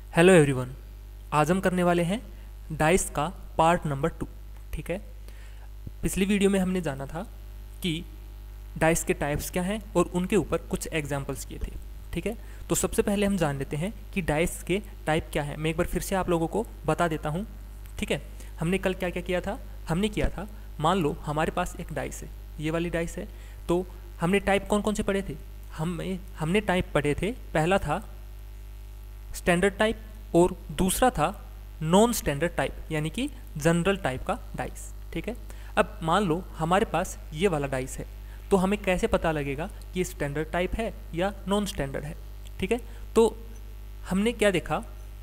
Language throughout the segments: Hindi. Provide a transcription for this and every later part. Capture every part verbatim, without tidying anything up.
Hello everyone. आज हम करने वाले हैं डाइस का पार्ट नंबर टू। ठीक है, पिछली वीडियो में हमने जाना था कि डाइस के टाइप्स क्या हैं और उनके ऊपर कुछ एग्जांपल्स किए थे। ठीक है, तो सबसे पहले हम जान लेते हैं कि डाइस के टाइप क्या हैं। मैं एक बार फिर से आप लोगों को बता देता हूँ। ठीक है, हमने कल क्या क्या किया था। हमने किया था, मान लो हमारे पास एक डाइस है, ये वाली डाइस है, तो हमने टाइप कौन कौन से पढ़े थे। हम हमने टाइप पढ़े थे, पहला था स्टैंडर्ड टाइप और दूसरा था नॉन स्टैंडर्ड टाइप, यानी कि जनरल टाइप का डाइस। ठीक है, अब मान लो हमारे पास ये वाला डाइस है, तो हमें कैसे पता लगेगा कि ये स्टैंडर्ड टाइप है या नॉन स्टैंडर्ड है। ठीक है, तो हमने क्या देखा,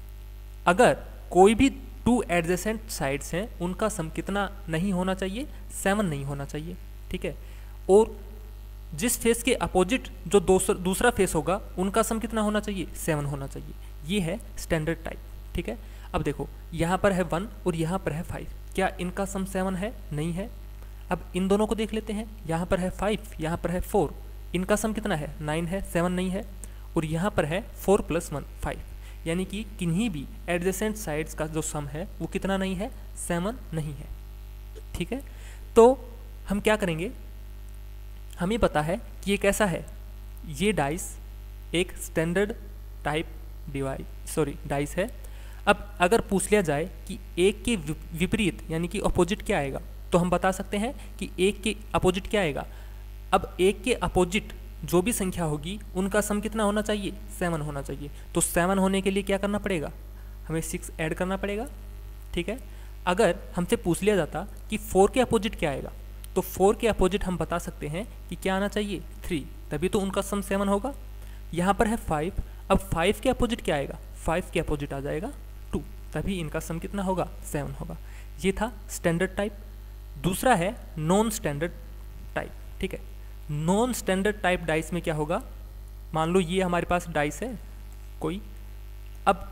अगर कोई भी टू एडजेसेंट साइड्स हैं उनका सम कितना नहीं होना चाहिए, सेवन नहीं होना चाहिए। ठीक है, और जिस फेस के अपोजिट जो दूसरा दूसरा फेस होगा उनका सम कितना होना चाहिए, सेवन होना चाहिए। ये है स्टैंडर्ड टाइप। ठीक है, अब देखो यहाँ पर है वन और यहाँ पर है फाइव, क्या इनका सम सेवन है? नहीं है। अब इन दोनों को देख लेते हैं, यहाँ पर है फाइव, यहाँ पर है फोर, इनका सम कितना है? नाइन है, सेवन नहीं है। और यहाँ पर है फोर प्लस वन फाइव, यानी कि किन्हीं भी एडजेसेंट साइड्स का जो सम है वो कितना नहीं है, सेवन नहीं है। ठीक है, तो हम क्या करेंगे, हमें पता है कि ये कैसा है, ये डाइस एक standard type device sorry dice है। अब अगर पूछ लिया जाए कि एक के विपरीत यानी कि अपोजिट क्या आएगा, तो हम बता सकते हैं कि एक के अपोजिट क्या आएगा। अब एक के अपोजिट जो भी संख्या होगी उनका सम कितना होना चाहिए, सेवन होना चाहिए। तो सेवन होने के लिए क्या करना पड़ेगा, हमें सिक्स ऐड करना पड़ेगा। ठीक है, अगर हमसे पूछ लिया जाता कि फोर के अपोजिट क्या आएगा, तो फोर के अपोजिट हम बता सकते हैं कि क्या आना चाहिए, थ्री, तभी तो उनका सम सेवन होगा। यहाँ पर है फाइव, अब फाइव के अपोजिट क्या आएगा, फाइव के अपोजिट आ जाएगा टू, तभी इनका सम कितना होगा, सेवन होगा। ये था स्टैंडर्ड टाइप। दूसरा है नॉन स्टैंडर्ड टाइप। ठीक है, नॉन स्टैंडर्ड टाइप डाइस में क्या होगा, मान लो ये हमारे पास डाइस है कोई, अब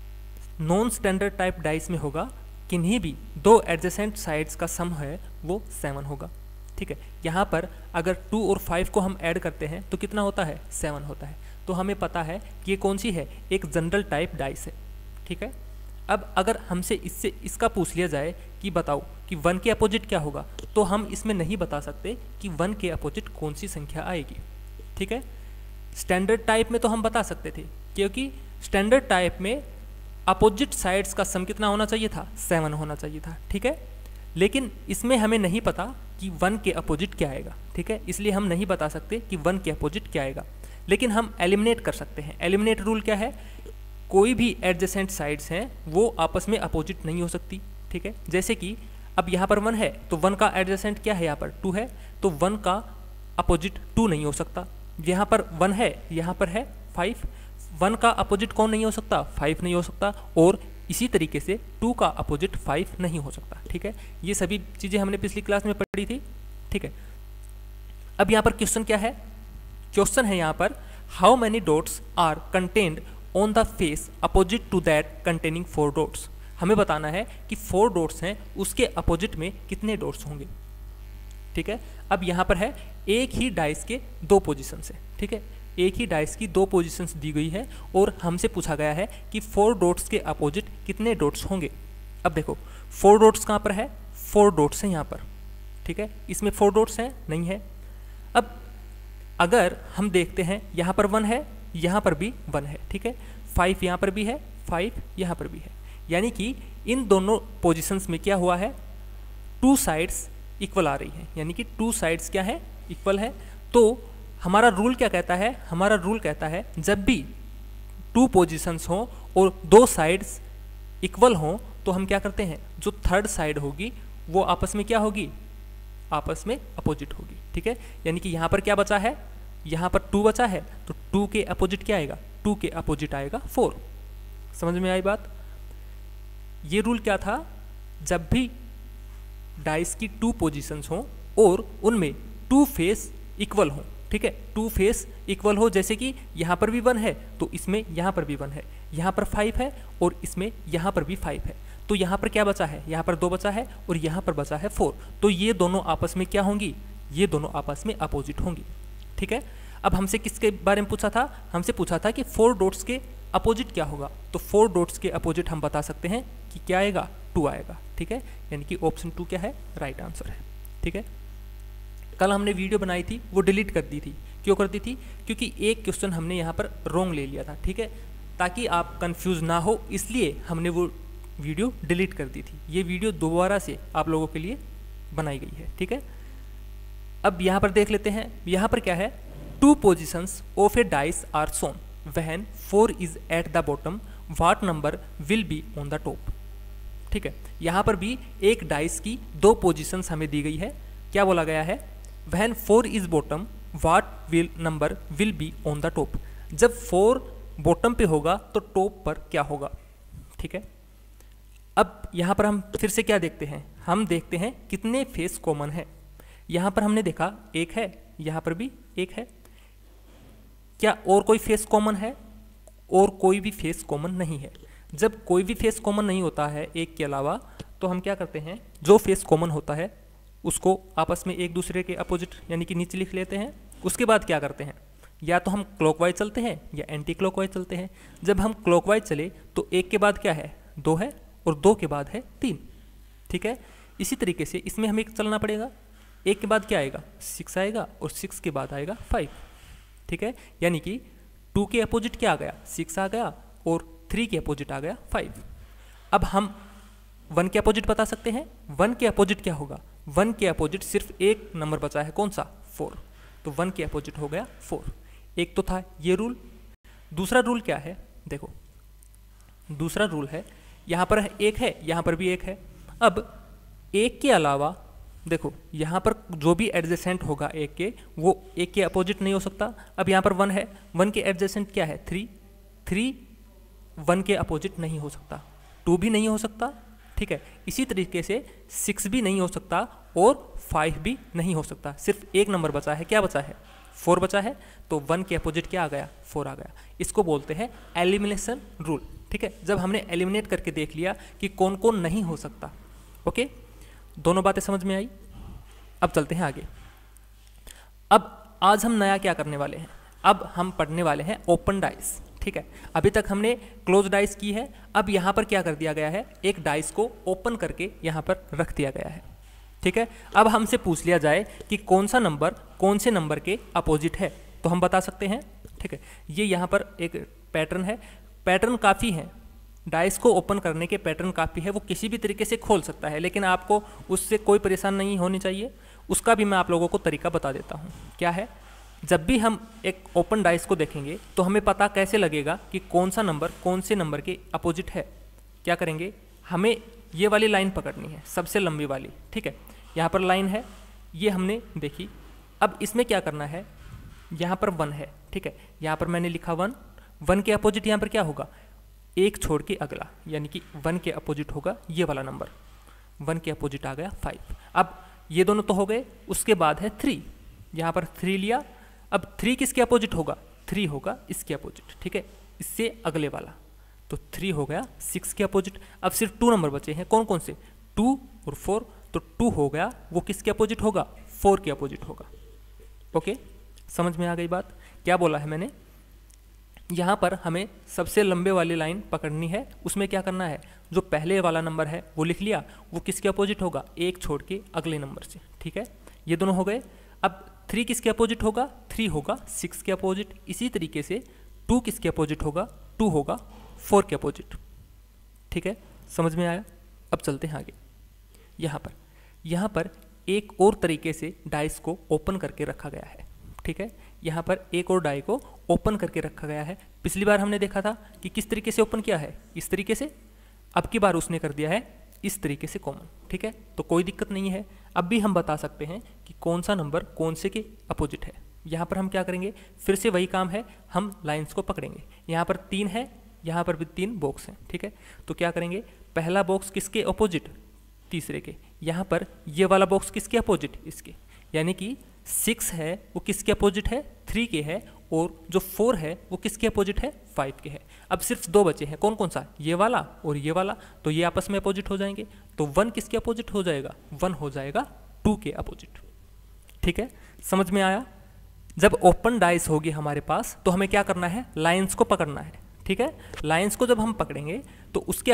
नॉन स्टैंडर्ड टाइप डाइस में होगा किन्हीं भी दो एडजेसेंट साइड्स का सम है वो सेवन होगा। ठीक है, यहाँ पर अगर टू और फाइव को हम ऐड करते हैं तो कितना होता है, सेवन होता है। तो हमें पता है कि ये कौन सी है, एक जनरल टाइप डाइस है। ठीक है, अब अगर हमसे इससे इसका पूछ लिया जाए कि बताओ कि वन के अपोजिट क्या होगा, तो हम इसमें नहीं बता सकते कि वन के अपोजिट कौन सी संख्या आएगी। ठीक है, स्टैंडर्ड टाइप में तो हम बता सकते थे, क्योंकि स्टैंडर्ड टाइप में अपोजिट साइड्स का सम कितना होना चाहिए था, सेवन होना चाहिए था। ठीक है, लेकिन इसमें हमें नहीं पता कि वन के अपोजिट क्या आएगा। ठीक है, इसलिए हम नहीं बता सकते कि वन के अपोजिट क्या आएगा, लेकिन हम एलिमिनेट कर सकते हैं। एलिमिनेट रूल क्या है, कोई भी एडजेसेंट साइड्स हैं वो आपस में अपोजिट नहीं हो सकती। ठीक है, जैसे कि अब यहाँ पर वन है तो वन का एडजेसेंट क्या है, यहाँ पर टू है, तो वन का अपोजिट टू नहीं हो सकता। यहाँ पर वन है, यहाँ पर है फाइव, वन का अपोजिट कौन नहीं हो सकता, फाइव नहीं हो सकता, और इसी तरीके से टू का अपोजिट फाइव नहीं हो सकता। ठीक है, ये सभी चीज़ें हमने पिछली क्लास में पढ़ी थी। ठीक है, अब यहाँ पर क्वेश्चन क्या है, क्वेश्चन है यहाँ पर, how many dots are contained on the face opposite to that containing four dots. हमें बताना है कि फोर डॉट्स हैं उसके अपोजिट में कितने डॉट्स होंगे। ठीक है, अब यहाँ पर है एक ही डाइस के दो पोजिशंस है। ठीक है, एक ही डाइस की दो पोजीशंस दी गई है और हमसे पूछा गया है कि फोर डॉट्स के अपोजिट कितने डॉट्स होंगे। अब देखो फोर डॉट्स कहाँ पर है, फोर डॉट्स हैं यहाँ पर। ठीक है, इसमें फोर डॉट्स हैं, नहीं है। अब अगर हम देखते हैं यहाँ पर वन है, यहाँ पर भी वन है। ठीक है, फाइव यहाँ पर भी है, फाइव यहाँ पर भी है, यानी कि इन दोनों पोजिशंस में क्या हुआ है, टू साइड्स इक्वल आ रही हैं, यानी कि टू साइड्स क्या है, इक्वल है। तो हमारा रूल क्या कहता है, हमारा रूल कहता है जब भी टू पोजीशंस हों और दो साइड्स इक्वल हों तो हम क्या करते हैं, जो थर्ड साइड होगी वो आपस में क्या होगी, आपस में अपोजिट होगी। ठीक है, यानी कि यहाँ पर क्या बचा है, यहाँ पर टू बचा है, तो टू के अपोजिट क्या आएगा, टू के अपोजिट आएगा फोर। समझ में आई बात। ये रूल क्या था, जब भी डाइस की टू पोजीशंस हों और उनमें टू फेस इक्वल हों। ठीक है, टू फेस इक्वल हो, जैसे कि यहाँ पर भी वन है तो इसमें यहाँ पर भी वन है, यहाँ पर फाइव है और इसमें यहाँ पर भी फाइव है, तो यहाँ पर क्या बचा है, यहाँ पर दो बचा है और यहाँ पर बचा है फोर, तो ये दोनों आपस में क्या होंगी, ये दोनों आपस में अपोजिट होंगी। ठीक है, अब हमसे किसके बारे में पूछा था, हमसे पूछा था कि फोर डॉट्स के अपोजिट क्या होगा, तो फोर डॉट्स के अपोजिट हम बता सकते हैं कि क्या आएगा, टू आएगा, ठीक है। यानी कि ऑप्शन टू क्या है, राइट आंसर है, ठीक है। कल हमने वीडियो बनाई थी वो डिलीट कर दी थी, क्यों कर दी थी, क्योंकि एक क्वेश्चन हमने यहाँ पर रॉन्ग ले लिया था, ठीक है। ताकि आप कंफ्यूज ना हो इसलिए हमने वो वीडियो डिलीट कर दी थी। ये वीडियो दोबारा से आप लोगों के लिए बनाई गई है, ठीक है। अब यहाँ पर देख लेते हैं, यहाँ पर क्या है, two positions of a dice are shown when four is at the bottom what number will be on the top, ठीक है। यहाँ पर भी एक डाइस की दो पोजिशंस हमें दी गई है। क्या बोला गया है, when four is bottom what will number will be on the top. जब फोर बॉटम पे होगा तो टॉप पर क्या होगा, ठीक है। अब यहाँ पर हम फिर से क्या देखते हैं, हम देखते हैं कितने फेस कॉमन है। यहाँ पर हमने देखा एक है, यहाँ पर भी एक है। क्या और कोई फेस कॉमन है, और कोई भी फेस कॉमन नहीं है। जब कोई भी फेस कॉमन नहीं होता है एक के अलावा, तो हम क्या करते हैं, जो फेस कॉमन होता है उसको आपस में एक दूसरे के अपोजिट यानी कि नीचे लिख लेते हैं। उसके बाद क्या करते हैं, या तो हम क्लॉकवाइज चलते हैं या एंटी क्लॉकवाइज चलते हैं। जब हम क्लॉकवाइज चले तो एक के बाद क्या है, दो है, और दो के बाद है तीन, ठीक है। इसी तरीके से इसमें हमें चलना पड़ेगा। एक के बाद क्या आएगा, सिक्स आएगा, और सिक्स के बाद आएगा फाइव, ठीक है। यानी कि टू के अपोजिट क्या आ गया, सिक्स आ गया, और थ्री के अपोजिट आ गया फाइव। अब हम वन के अपोजिट बता सकते हैं। वन के अपोजिट क्या होगा, वन के अपोजिट सिर्फ एक नंबर बचा है, कौन सा, फोर। तो वन के अपोजिट हो गया फोर। एक तो था ये रूल। दूसरा रूल क्या है, देखो दूसरा रूल है, यहाँ पर एक है, यहाँ पर भी एक है। अब एक के अलावा देखो यहाँ पर जो भी एडजेसेंट होगा एक के, वो एक के अपोजिट नहीं हो सकता। अब यहाँ पर वन है, वन के एडजेसेंट क्या है, थ्री। थ्री वन के अपोजिट नहीं हो सकता, टू भी नहीं हो सकता, ठीक है। इसी तरीके से सिक्स भी नहीं हो सकता, और फाइव भी नहीं हो सकता। सिर्फ एक नंबर बचा है, क्या बचा है, फोर बचा है। तो वन के अपोजिट क्या आ गया, फोर आ गया। इसको बोलते हैं एलिमिनेशन रूल, ठीक है। जब हमने एलिमिनेट करके देख लिया कि कौन कौन नहीं हो सकता, ओके, दोनों बातें समझ में आई। अब चलते हैं आगे। अब आज हम नया क्या करने वाले हैं, अब हम पढ़ने वाले हैं ओपन डाइस, ठीक है। अभी तक हमने क्लोज डाइस की है। अब यहाँ पर क्या कर दिया गया है, एक डाइस को ओपन करके यहाँ पर रख दिया गया है, ठीक है। अब हमसे पूछ लिया जाए कि कौन सा नंबर कौन से नंबर के अपोजिट है, तो हम बता सकते हैं, ठीक है। ये यहाँ पर एक पैटर्न है, पैटर्न काफ़ी है, डाइस को ओपन करने के पैटर्न काफ़ी है। वो किसी भी तरीके से खोल सकता है, लेकिन आपको उससे कोई परेशान नहीं होनी चाहिए। उसका भी मैं आप लोगों को तरीका बता देता हूँ। क्या है, जब भी हम एक ओपन डाइस को देखेंगे तो हमें पता कैसे लगेगा कि कौन सा नंबर कौन से नंबर के अपोजिट है। क्या करेंगे, हमें ये वाली लाइन पकड़नी है, सबसे लंबी वाली, ठीक है। यहाँ पर लाइन है, ये हमने देखी। अब इसमें क्या करना है, यहाँ पर वन है, ठीक है। यहाँ पर मैंने लिखा वन, वन के अपोजिट यहाँ पर क्या होगा, एक छोड़ के अगला, यानी कि वन के अपोजिट होगा ये वाला नंबर। वन के अपोजिट आ गया फाइव। अब ये दोनों तो हो गए, उसके बाद है थ्री। यहाँ पर थ्री लिया, अब थ्री किसके अपोजिट होगा, थ्री होगा इसके अपोजिट, ठीक है, इससे अगले वाला। तो थ्री हो गया सिक्स के अपोजिट। अब सिर्फ टू नंबर बचे हैं, कौन कौन से, टू और फोर। तो टू हो गया, वो किसके अपोजिट होगा, फोर के अपोजिट होगा। ओके, समझ में आ गई बात। क्या बोला है मैंने, यहाँ पर हमें सबसे लंबे वाली लाइन पकड़नी है। उसमें क्या करना है, जो पहले वाला नंबर है वो लिख लिया, वो किसके अपोजिट होगा, एक छोड़ के अगले नंबर से, ठीक है। ये दोनों हो गए। अब थ्री किसके अपोजिट होगा, थ्री होगा सिक्स के अपोजिट। इसी तरीके से टू किसके अपोजिट होगा, टू होगा फोर के अपोजिट, ठीक है। समझ में आया। अब चलते हैं आगे। यहाँ पर यहाँ पर एक और तरीके से डाइस को ओपन करके रखा गया है, ठीक है। यहाँ पर एक और डाई को ओपन करके रखा गया है। पिछली बार हमने देखा था कि किस तरीके से ओपन किया है, इस तरीके से। अब की बार उसने कर दिया है इस तरीके से कॉमन, ठीक है। तो कोई दिक्कत नहीं है। अब भी हम बता सकते हैं कि कौन सा नंबर कौन से के अपोजिट है। यहाँ पर हम क्या करेंगे, फिर से वही काम है, हम लाइंस को पकड़ेंगे। यहाँ पर तीन है, यहाँ पर भी तीन बॉक्स हैं, ठीक है। तो क्या करेंगे, पहला बॉक्स किसके अपोजिट, तीसरे के। यहाँ पर ये वाला बॉक्स किसके अपोजिट, इसके। यानी कि सिक्स है वो किसके अपोजिट है, थ्री के है, और जो फोर है वो किसके अपोजिट है, फाइव के है। अब सिर्फ दो बचे हैं, कौन कौन सा, ये वाला और ये वाला। तो ये आपस में अपोजिट हो जाएंगे। तो वन किसके अपोजिट हो जाएगा, वन हो जाएगा टू के अपोजिट, ठीक है। समझ में आया। जब ओपन डाइस होगी हमारे पास तो हमें क्या करना है, लाइंस को पकड़ना है, ठीक है। लाइंस को जब हम पकड़ेंगे तो उसके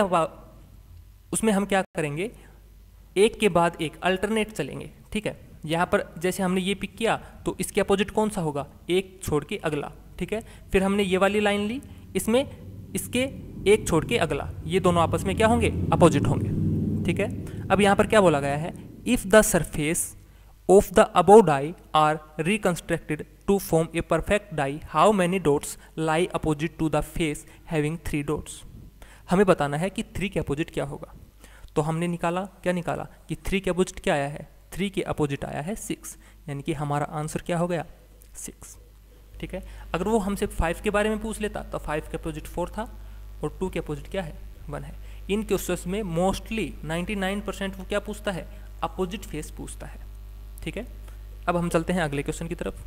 उसमें हम क्या करेंगे, एक के बाद एक अल्टरनेट चलेंगे, ठीक है। यहाँ पर जैसे हमने ये पिक किया तो इसके अपोजिट कौन सा होगा, एक छोड़ के अगला, ठीक है। फिर हमने ये वाली लाइन ली, इसमें इसके एक छोड़ के अगला, ये दोनों आपस में क्या होंगे, अपोजिट होंगे, ठीक है। अब यहाँ पर क्या बोला गया है, if the surface of the above die are reconstructed to form a perfect die, how many dots lie opposite to the face having three dots. हमें बताना है कि थ्री के अपोजिट क्या होगा। तो हमने निकाला, क्या निकाला कि थ्री के अपोजिट क्या आया है, थ्री के अपोजिट आया है सिक्स, यानी कि हमारा आंसर क्या हो गया, सिक्स, ठीक है। अगर वो हमसे फाइव के बारे में पूछ लेता तो फाइव के अपोजिट फोर था और टू के अपोजिट क्या है, वन है। इन क्वेश्चंस में मोस्टली नाइन्टी नाइन परसेंट वो क्या पूछता है, अपोजिट फेस पूछता है, ठीक है। अब हम चलते हैं अगले क्वेश्चन की तरफ।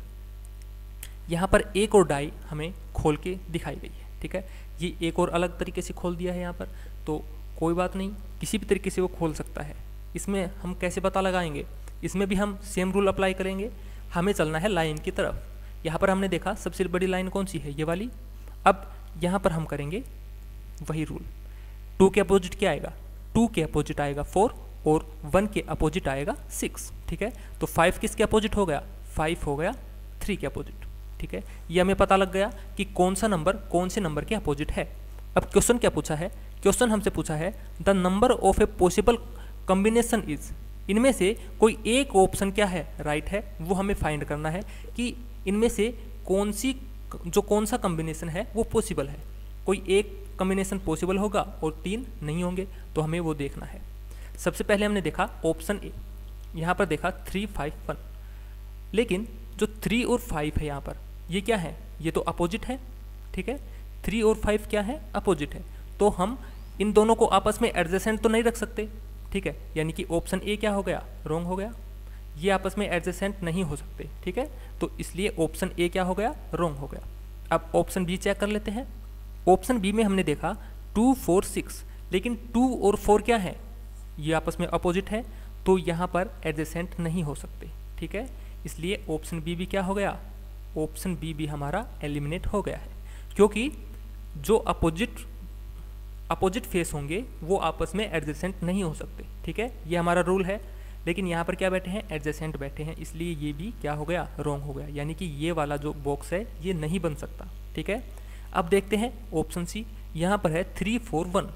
यहाँ पर एक और डाई हमें खोल के दिखाई गई है, ठीक है। ये एक और अलग तरीके से खोल दिया है यहाँ पर, तो कोई बात नहीं, किसी भी तरीके से वो खोल सकता है। इसमें हम कैसे पता लगाएंगे, इसमें भी हम सेम रूल अप्लाई करेंगे। हमें चलना है लाइन की तरफ। यहाँ पर हमने देखा सबसे बड़ी लाइन कौन सी है, ये वाली। अब यहाँ पर हम करेंगे वही रूल। टू के अपोजिट क्या आएगा, टू के अपोजिट आएगा फोर और वन के अपोजिट आएगा सिक्स, ठीक है। तो फाइव किसके अपोजिट हो गया, फाइव हो गया थ्री के अपोजिट, ठीक है। ये हमें पता लग गया कि कौन सा नंबर कौन से नंबर के अपोजिट है। अब क्वेश्चन क्या पूछा है, क्वेश्चन हमसे पूछा है the number of a possible combination is, इनमें से कोई एक ऑप्शन क्या है, राइट है, वो हमें फाइंड करना है कि इनमें से कौन सी, जो कौन सा कॉम्बिनेशन है वो पॉसिबल है। कोई एक कॉम्बिनेशन पॉसिबल होगा और तीन नहीं होंगे, तो हमें वो देखना है। सबसे पहले हमने देखा ऑप्शन ए, यहाँ पर देखा थ्री फाइव वन, लेकिन जो थ्री और फाइव है यहाँ पर, ये क्या है, ये तो अपोजिट है, ठीक है। थ्री और फाइव क्या है, अपोजिट है, तो हम इन दोनों को आपस में एडजेसेंट तो नहीं रख सकते, ठीक है। यानी कि ऑप्शन ए क्या हो गया, रॉन्ग हो गया, ये आपस में एडजेसेंट नहीं हो सकते, ठीक है। तो इसलिए ऑप्शन ए क्या हो गया, रॉन्ग हो गया। अब ऑप्शन बी चेक कर लेते हैं। ऑप्शन बी में हमने देखा टू फोर सिक्स, लेकिन टू और फोर क्या है, ये आपस में अपोजिट है, तो यहाँ पर एडजेसेंट नहीं हो सकते, ठीक है। इसलिए ऑप्शन बी भी क्या हो गया, ऑप्शन बी भी हमारा एलिमिनेट हो गया है, क्योंकि जो अपोजिट अपोजिट फेस होंगे वो आपस में एडजेसेंट नहीं हो सकते, ठीक है। ये हमारा रूल है, लेकिन यहाँ पर क्या बैठे हैं, एडजेसेंट बैठे हैं, इसलिए ये भी क्या हो गया, रॉन्ग हो गया। यानी कि ये वाला जो बॉक्स है ये नहीं बन सकता, ठीक है। अब देखते हैं ऑप्शन सी, यहाँ पर है थ्री फोर वन,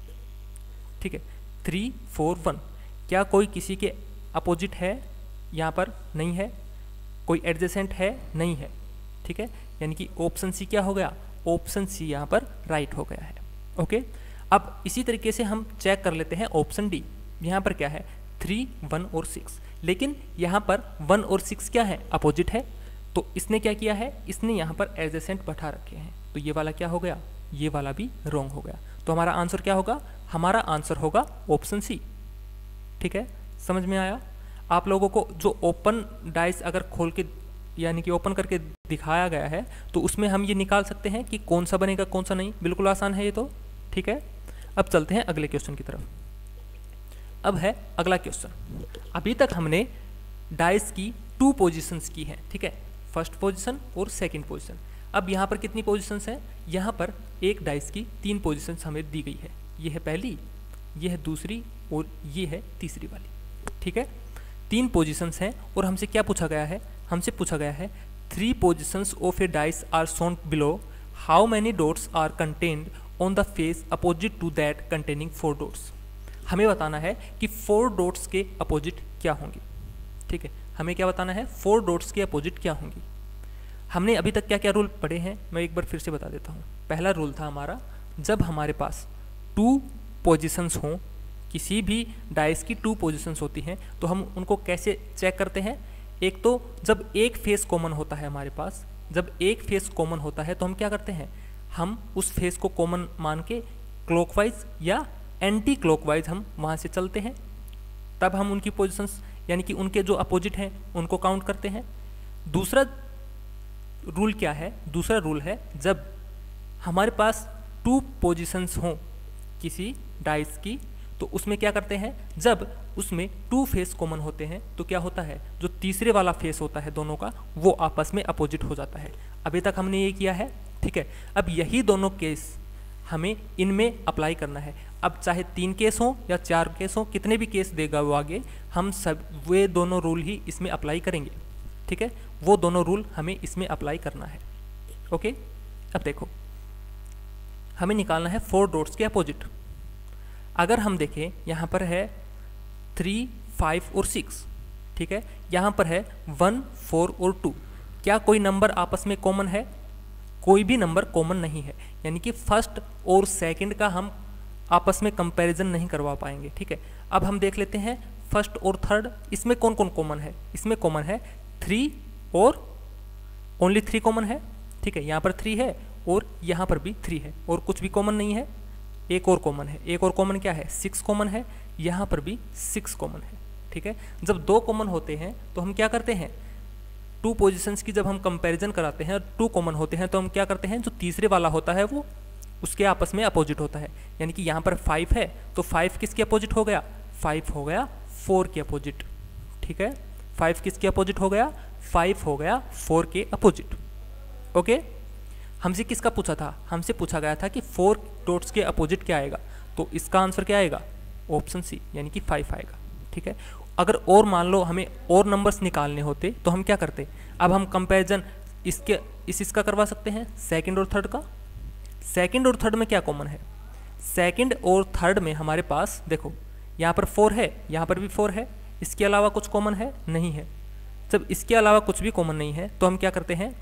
ठीक है, थ्री फोर वन, क्या कोई किसी के अपोजिट है, यहाँ पर नहीं है, कोई एडजेसेंट है, नहीं है, ठीक है। यानी कि ऑप्शन सी क्या हो गया, ऑप्शन सी यहाँ पर राइट हो गया है, ओके। अब इसी तरीके से हम चेक कर लेते हैं ऑप्शन डी। यहाँ पर क्या है, थ्री वन और सिक्स, लेकिन यहाँ पर वन और सिक्स क्या है, अपोजिट है, तो इसने क्या किया है, इसने यहाँ पर एडजेसेंट बैठा रखे हैं, तो ये वाला क्या हो गया, ये वाला भी रॉन्ग हो गया। तो हमारा आंसर क्या होगा, हमारा आंसर होगा ऑप्शन सी, ठीक है। समझ में आया। आप लोगों को जो ओपन डाइस अगर खोल के यानी कि ओपन करके दिखाया गया है, तो उसमें हम ये निकाल सकते हैं कि कौन सा बनेगा कौन सा नहीं, बिल्कुल आसान है ये तो, ठीक है। अब चलते हैं अगले क्वेश्चन की तरफ। अब है अगला क्वेश्चन। अभी तक हमने डाइस की टू पोजीशंस की हैं, ठीक है, फर्स्ट पोजीशन और सेकंड पोजीशन। अब यहाँ पर कितनी पोजीशंस हैं, यहाँ पर एक डाइस की तीन पोजीशंस हमें दी गई है। ये है पहली, ये है दूसरी और ये है तीसरी वाली, ठीक है। तीन पोजीशंस हैं और हमसे क्या पूछा गया है, हमसे पूछा गया है three positions of a dice are shown below, how many dots are contained on the face opposite to that containing four dots. हमें बताना है कि फोर डॉट्स के अपोजिट क्या होंगी, ठीक है। हमें क्या बताना है, फोर डॉट्स के अपोजिट क्या होंगी। हमने अभी तक क्या क्या रूल पढ़े हैं, मैं एक बार फिर से बता देता हूँ। पहला रूल था हमारा, जब हमारे पास टू पोजीशंस हों, किसी भी डाइस की टू पोजीशंस होती हैं, तो हम उनको कैसे चेक करते हैं। एक तो जब एक फेस कॉमन होता है हमारे पास, जब एक फेस कॉमन होता है तो हम क्या करते हैं, हम उस फेस को कॉमन मान के क्लॉकवाइज या एंटी क्लॉकवाइज हम वहाँ से चलते हैं, तब हम उनकी पोजीशंस यानी कि उनके जो अपोजिट हैं उनको काउंट करते हैं। दूसरा रूल क्या है, दूसरा रूल है जब हमारे पास टू पोजीशंस हों किसी डाइस की, तो उसमें क्या करते हैं, जब उसमें टू फेस कॉमन होते हैं तो क्या होता है, जो तीसरे वाला फेस होता है दोनों का, वो आपस में अपोजिट हो जाता है। अभी तक हमने ये किया है, ठीक है। अब यही दोनों केस हमें इनमें अप्लाई करना है। अब चाहे तीन केस हो या चार केस हो, कितने भी केस देगा वो आगे, हम सब वे दोनों रूल ही इसमें अप्लाई करेंगे। ठीक है, वो दोनों रूल हमें इसमें अप्लाई करना है। ओके, अब देखो हमें निकालना है फोर डॉट्स के अपोजिट। अगर हम देखें यहाँ पर है थ्री, फाइव और सिक्स, ठीक है, यहाँ पर है वन, फोर और टू। क्या कोई नंबर आपस में कॉमन है? कोई भी नंबर कॉमन नहीं है, यानी कि फर्स्ट और सेकंड का हम आपस में कंपैरिजन नहीं करवा पाएंगे। ठीक है, अब हम देख लेते हैं फर्स्ट और थर्ड, इसमें कौन कौन कॉमन है। इसमें कॉमन है थ्री और ओनली थ्री कॉमन है। ठीक है, यहाँ पर थ्री है और यहाँ पर भी थ्री है और कुछ भी कॉमन नहीं है। एक और कॉमन है, एक और कॉमन क्या है, सिक्स कॉमन है, यहाँ पर भी सिक्स कॉमन है। ठीक है, जब दो कॉमन होते हैं तो हम क्या करते हैं, टू पोजीशंस की जब हम कंपैरिजन कराते हैं और टू कॉमन होते हैं तो हम क्या करते हैं, जो तीसरे वाला होता है वो उसके आपस में अपोजिट होता है। यानी कि यहाँ पर फाइव है तो फाइव किसके अपोजिट हो गया, फाइव हो गया फोर के अपोजिट। ठीक है, फाइव किसके अपोजिट हो गया, फाइव हो गया फोर के अपोजिट। ओके, हमसे किसका पूछा था, हमसे पूछा गया था कि फोर डॉट्स के अपोजिट क्या आएगा, तो इसका आंसर क्या आएगा, ऑप्शन सी, यानी कि फाइव आएगा। ठीक है, अगर और मान लो हमें और नंबर्स निकालने होते तो हम क्या करते, अब हम कंपैरिजन इसके इस इसका करवा सकते हैं, सेकंड और थर्ड का। सेकंड और थर्ड में क्या कॉमन है, सेकंड और थर्ड में हमारे पास देखो यहाँ पर फोर है, यहाँ पर भी फोर है, इसके अलावा कुछ कॉमन है नहीं है। जब इसके अलावा कुछ भी कॉमन नहीं है तो हम क्या करते हैं,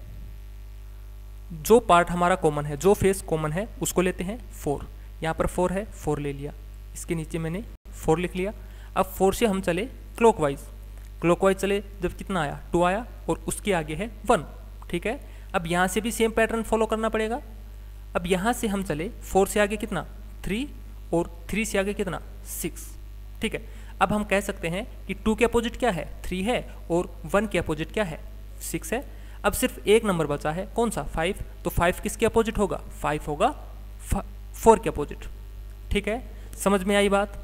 जो पार्ट हमारा कॉमन है, जो फेस कॉमन है उसको लेते हैं फोर। यहाँ पर फोर है, फोर ले लिया, इसके नीचे मैंने फोर लिख लिया। अब फोर से हम चले क्लॉकवाइज, क्लॉकवाइज चले जब कितना आया, टू आया और उसके आगे है वन। ठीक है, अब यहाँ से भी सेम पैटर्न फॉलो करना पड़ेगा। अब यहाँ से हम चले फोर से आगे कितना, थ्री और थ्री से आगे कितना, सिक्स। ठीक है, अब हम कह सकते हैं कि टू के अपोजिट क्या है, थ्री है और वन के अपोजिट क्या है, सिक्स है। अब सिर्फ एक नंबर बचा है, कौन सा, फाइव, तो फाइव किसके अपोजिट होगा, फाइव होगा फोर के अपोजिट। ठीक है, समझ में आई बात,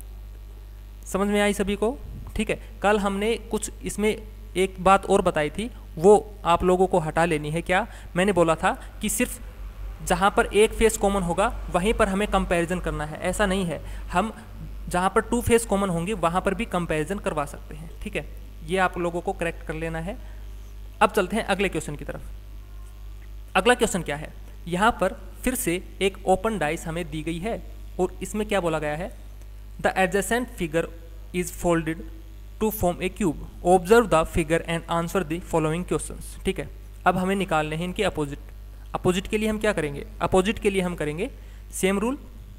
समझ में आई सभी को। ठीक है, कल हमने कुछ इसमें एक बात और बताई थी, वो आप लोगों को हटा लेनी है। क्या मैंने बोला था कि सिर्फ जहाँ पर एक फेस कॉमन होगा वहीं पर हमें कंपैरिजन करना है, ऐसा नहीं है, हम जहाँ पर टू फेस कॉमन होंगे वहाँ पर भी कंपैरिजन करवा सकते हैं। ठीक है, ये आप लोगों को करेक्ट कर लेना है। अब चलते हैं अगले क्वेश्चन की तरफ। अगला क्वेश्चन क्या है, यहाँ पर फिर से एक ओपन डाइस हमें दी गई है और इसमें क्या बोला गया है, the adjacent figure is folded to form a cube, observe the figure and answer the following questions. ठीक है, अब हमें निकालने हैं इनके अपोजिट। अपोजिट के लिए हम क्या करेंगे, अपोजिट के लिए हम करेंगे सेम रूल,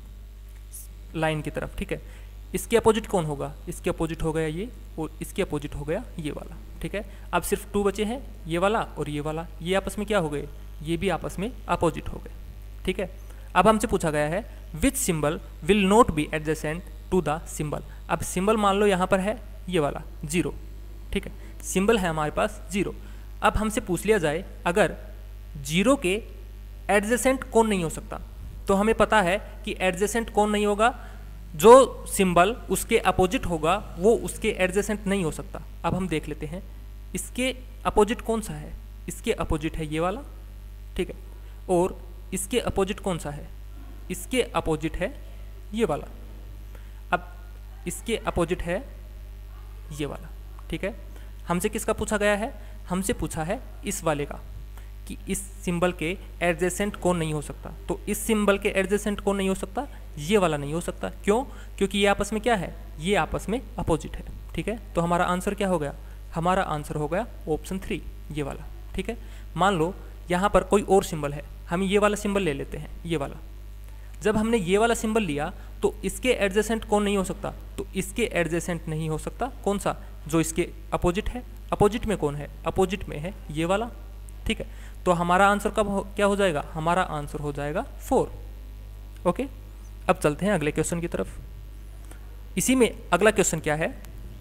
लाइन की तरफ। ठीक है, इसके अपोजिट कौन होगा, इसके अपोजिट हो गया ये और इसके अपोजिट हो गया ये वाला। ठीक है, अब सिर्फ टू बचे हैं, ये वाला और ये वाला, ये आपस में क्या हो गए, ये भी आपस में अपोजिट हो गए। ठीक है, अब हमसे पूछा गया है which symbol will not be adjacent to the symbol. अब सिंबल मान लो यहाँ पर है ये वाला जीरो। ठीक है, सिंबल है हमारे पास जीरो। अब हमसे पूछ लिया जाए अगर जीरो के एडजेसेंट कौन नहीं हो सकता, तो हमें पता है कि एडजेसेंट कौन नहीं होगा, जो सिंबल उसके अपोजिट होगा वो उसके एडजेसेंट नहीं हो सकता। अब हम देख लेते हैं इसके अपोजिट कौन सा है, इसके अपोजिट है ये वाला। ठीक है, और इसके अपोजिट कौन सा है, इसके अपोजिट है ये वाला। अब इसके अपोजिट है ये वाला। ठीक है, हमसे किसका पूछा गया है, हमसे पूछा है इस वाले का कि इस सिंबल के एडजेसेंट कौन नहीं हो सकता। तो इस सिंबल के एडजेसेंट कौन नहीं हो सकता, ये वाला नहीं हो सकता। क्यों, क्योंकि ये आपस में क्या है, ये आपस में अपोजिट है। ठीक है, तो हमारा आंसर क्या हो गया, हमारा आंसर हो गया ऑप्शन थ्री, ये वाला। ठीक है, मान लो यहाँ पर कोई और सिंबल है, हम ये वाला सिंबल ले लेते हैं, ये वाला। जब हमने ये वाला सिंबल लिया तो इसके एडजेसेंट कौन नहीं हो सकता, तो इसके एडजेसेंट नहीं हो सकता कौन सा, जो इसके अपोजिट है। अपोजिट में कौन है, अपोजिट में है ये वाला। ठीक है, तो हमारा आंसर कब हो, क्या हो जाएगा, हमारा आंसर हो जाएगा फोर। ओके, अब चलते हैं अगले क्वेश्चन की तरफ। इसी में अगला क्वेश्चन क्या है,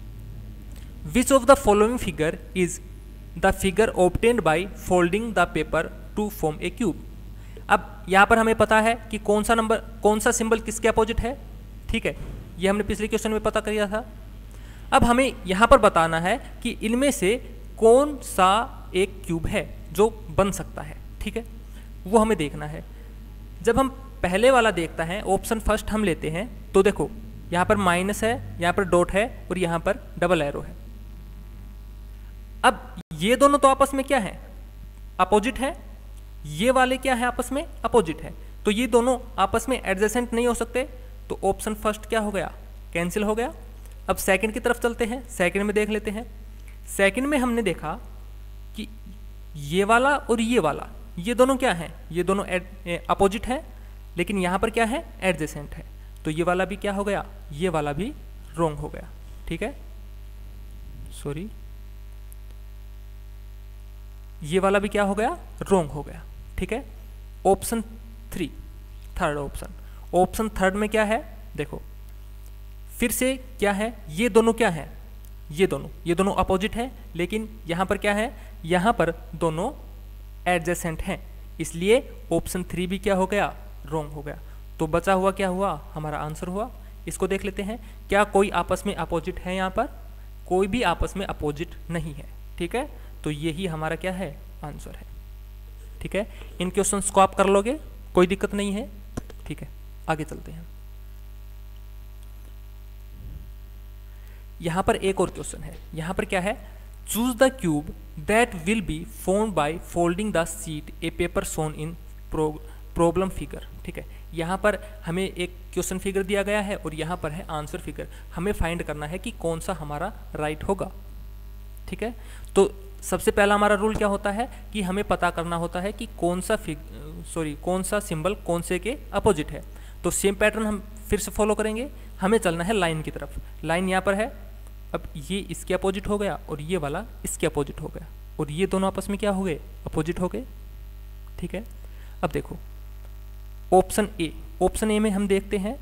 which of the following figure is the figure obtained by folding the paper to form a cube. अब यहाँ पर हमें पता है कि कौन सा नंबर, कौन सा सिंबल किसके अपोजिट है। ठीक है, ये हमने पिछले क्वेश्चन में पता किया था। अब हमें यहाँ पर बताना है कि इनमें से कौन सा एक क्यूब है जो बन सकता है। ठीक है, वो हमें देखना है। जब हम पहले वाला देखता है, ऑप्शन फर्स्ट हम लेते हैं, तो देखो यहाँ पर माइनस है, यहाँ पर डॉट है और यहाँ पर डबल एरो है। अब ये दोनों तो आपस में क्या है, अपोजिट है, ये वाले क्या है आपस में अपोजिट है, तो ये दोनों आपस में एडजेसेंट नहीं हो सकते, तो ऑप्शन फर्स्ट क्या हो गया, कैंसिल हो गया। अब सेकंड की तरफ चलते हैं, सेकंड में देख लेते हैं। सेकंड में हमने देखा कि ये वाला और ये वाला, ये दोनों क्या हैं, ये दोनों अपोजिट है, लेकिन यहाँ पर क्या है, एडजेसेंट है, तो ये वाला भी क्या हो गया, ये वाला भी रॉन्ग हो गया। ठीक है, सॉरी, ये वाला भी क्या हो गया, रॉन्ग हो गया। ठीक है, option three, third option, option third में क्या है, देखो फिर से क्या है, ये दोनों क्या है, ये दोनों ये दोनों अपोजिट है, लेकिन यहाँ पर क्या है, यहाँ पर दोनों एडजेसेंट हैं, इसलिए ऑप्शन थ्री भी क्या हो गया, रॉन्ग हो गया। तो बचा हुआ क्या हुआ, हमारा आंसर हुआ। इसको देख लेते हैं, क्या कोई आपस में अपोजिट है, यहाँ पर कोई भी आपस में अपोजिट नहीं है। ठीक है, तो यही हमारा क्या है, आंसर है। ठीक है, इन क्वेश्चंस को आप कर लोगे, कोई दिक्कत नहीं है। ठीक है, आगे चलते हैं। यहाँ पर एक और क्वेश्चन है, यहाँ पर क्या है, choose the cube that will be formed by folding the sheet a paper shown in problem figure. ठीक है, यहाँ पर हमें एक क्वेश्चन फिगर दिया गया है और यहाँ पर है आंसर फिगर, हमें फाइंड करना है कि कौन सा हमारा राइट होगा। ठीक है, तो सबसे पहला हमारा रूल क्या होता है कि हमें पता करना होता है कि कौन सा फिग सॉरी कौन सा सिंबल कौन से के अपोजिट है। तो सेम पैटर्न हम फिर से फॉलो करेंगे, हमें चलना है लाइन की तरफ। लाइन यहाँ पर है, अब ये इसके अपोजिट हो गया और ये वाला इसके अपोजिट हो गया, और ये दोनों आपस में क्या हो गए, अपोजिट हो गए। ठीक है, अब देखो ऑप्शन ए, ऑप्शन ए में हम देखते हैं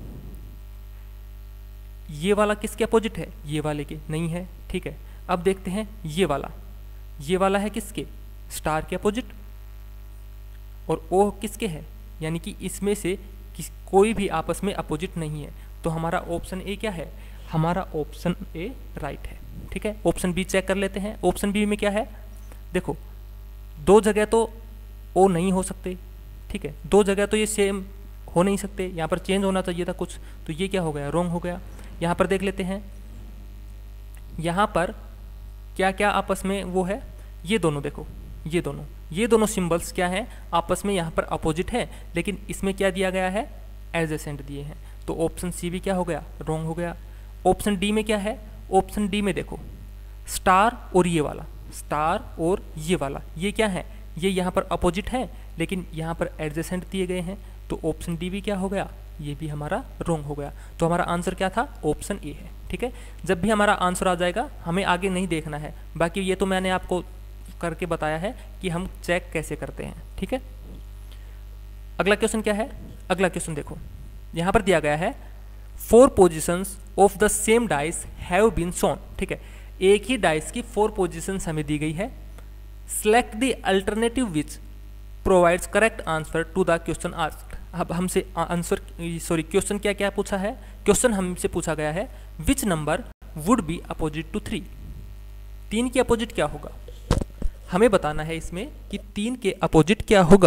ये वाला किसके अपोजिट है, ये वाले के नहीं है। ठीक है, अब देखते हैं ये वाला, ये वाला है किसके, स्टार के अपोजिट, और ओ किसके है, यानी कि इसमें से किस कोई भी आपस में अपोजिट नहीं है। तो हमारा ऑप्शन ए क्या है, हमारा ऑप्शन ए राइट है। ठीक है, ऑप्शन बी चेक कर लेते हैं। ऑप्शन बी में क्या है, देखो दो जगह तो ओ नहीं हो सकते। ठीक है, दो जगह तो ये सेम हो नहीं सकते, यहाँ पर चेंज होना चाहिए था कुछ, तो ये क्या हो गया, रॉन्ग हो गया। यहाँ पर देख लेते हैं, यहाँ पर क्या क्या आपस में वो है, ये दोनों देखो, ये दोनों ये दोनों सिंबल्स क्या हैं, आपस में यहाँ पर अपोजिट है, लेकिन इसमें क्या दिया गया है, एडजेसेंट दिए हैं। तो ऑप्शन सी भी क्या हो गया, रॉन्ग हो गया। ऑप्शन डी में क्या है, ऑप्शन डी में देखो स्टार और ये वाला, स्टार और ये वाला, ये क्या है, ये यहाँ पर अपोजिट है, लेकिन यहाँ पर एडजेसेंट दिए गए हैं, तो ऑप्शन डी भी क्या हो गया, ये भी हमारा रॉन्ग हो गया। तो हमारा आंसर क्या था, ऑप्शन ए है। ठीक है, जब भी हमारा आंसर आ जाएगा हमें आगे नहीं देखना है, बाकी ये तो मैंने आपको करके बताया है कि हम चेक कैसे करते हैं। ठीक है, अगला क्वेश्चन क्या है, अगला क्वेश्चन देखो यहाँ पर दिया गया है, four positions of the same dice have been shown. ठीक है, एक ही डाइस की फोर पोजिशंस हमें दी गई है। Select the alternative which provides correct answer to the question asked. अब हमसे आंसर सॉरी क्वेश्चन क्या क्या पूछा है, क्वेश्चन हमसे पूछा गया है which number would be opposite to three, तीन के अपोजिट क्या होगा, हमें बताना है इसमें कि तीन के अपोजिट क्या होगा।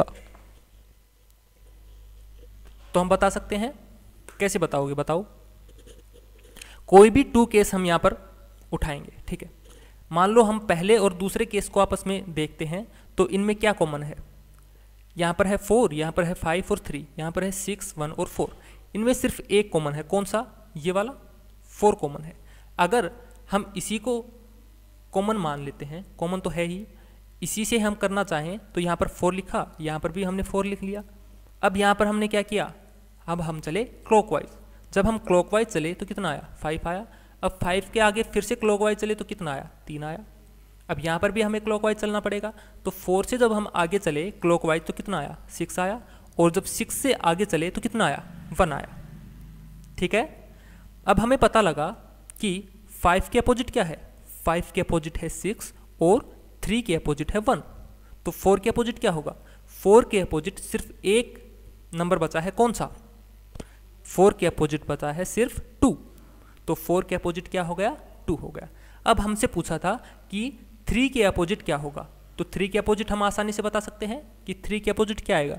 तो हम बता सकते हैं, कैसे बताओगे, बताओ। कोई भी टू केस हम यहां पर उठाएंगे। ठीक है, मान लो हम पहले और दूसरे केस को आपस में देखते हैं, तो इनमें क्या कॉमन है, यहाँ पर है फोर, यहाँ पर है फाइव और थ्री, यहाँ पर है सिक्स, वन और फोर। इनमें सिर्फ एक कॉमन है, कौन सा, ये वाला, फोर कॉमन है। अगर हम इसी को कॉमन मान लेते हैं, कॉमन तो है ही, इसी से हम करना चाहें तो यहाँ पर फोर लिखा, यहाँ पर भी हमने फोर लिख लिया। अब यहाँ पर हमने क्या किया, अब हम चले क्लॉकवाइज। जब हम क्लॉकवाइज चले तो कितना आया, फाइव आया। अब फाइव के आगे फिर से क्लॉकवाइज चले तो कितना आया, तीन आया। अब यहाँ पर भी हमें क्लॉकवाइज चलना पड़ेगा, तो फोर से जब हम आगे चले क्लॉकवाइज तो कितना आया, सिक्स आया। और जब सिक्स से आगे चले तो कितना आया, वन आया। ठीक है, अब हमें पता लगा कि फाइव के अपोजिट क्या है, फाइव के अपोजिट है सिक्स और थ्री के अपोजिट है वन। तो फोर के अपोजिट क्या होगा, फोर के अपोजिट सिर्फ एक नंबर बचा है, कौन सा, फोर के अपोजिट बचा है सिर्फ टू। तो फोर के अपोजिट क्या हो गया, टू हो गया। अब हमसे पूछा था कि थ्री के अपोजिट क्या होगा, तो थ्री के अपोजिट हम आसानी से बता सकते हैं कि थ्री के अपोजिट क्या आएगा,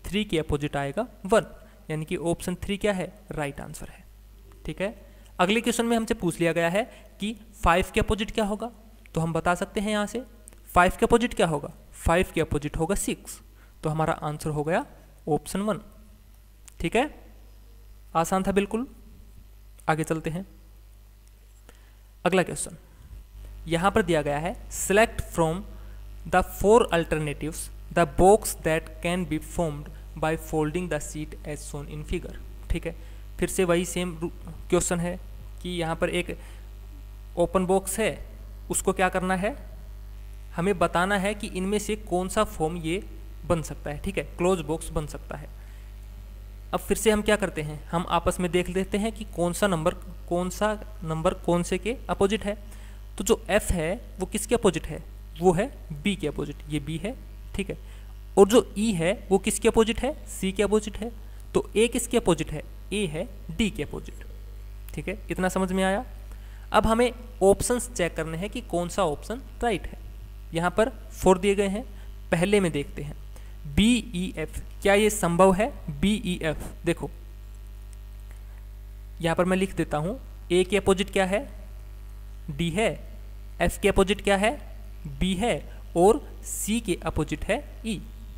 थ्री के अपोजिट आएगा वन, यानी कि ऑप्शन थ्री क्या है, राइट आंसर है। ठीक है, अगले क्वेश्चन में हमसे पूछ लिया गया है कि फाइव के अपोजिट क्या होगा, तो हम बता सकते हैं यहाँ से फाइव के अपोजिट क्या होगा, फाइव के अपोजिट होगा सिक्स, तो हमारा आंसर हो गया ऑप्शन वन। ठीक है, आसान था बिल्कुल। आगे चलते हैं, अगला क्वेश्चन यहाँ पर दिया गया है, select from the four alternatives the box that can be formed by folding the sheet as shown in figure. ठीक है, फिर से वही सेम क्वेश्चन है कि यहाँ पर एक ओपन बॉक्स है, उसको क्या करना है, हमें बताना है कि इनमें से कौन सा फॉर्म ये बन सकता है। ठीक है, क्लोज बॉक्स बन सकता है। अब फिर से हम क्या करते हैं, हम आपस में देख लेते हैं कि कौन सा नंबर कौन सा नंबर कौन से के अपोजिट है। तो जो F है वो किसके अपोजिट है, वो है B के अपोजिट, ये B है। ठीक है, और जो E है वो किसके अपोजिट है, C के अपोजिट है। तो A किसके अपोजिट है, A है D के अपोजिट। ठीक है, इतना समझ में आया। अब हमें ऑप्शंस चेक करने हैं कि कौन सा ऑप्शन राइट है। यहाँ पर फोर दिए गए हैं, पहले में देखते हैं बी ई एफ, क्या ये संभव है, बी ई एफ। देखो यहाँ पर मैं लिख देता हूँ, ए के अपोजिट क्या है, डी है, एफ के अपोजिट क्या है, बी है, और सी के अपोजिट है ई।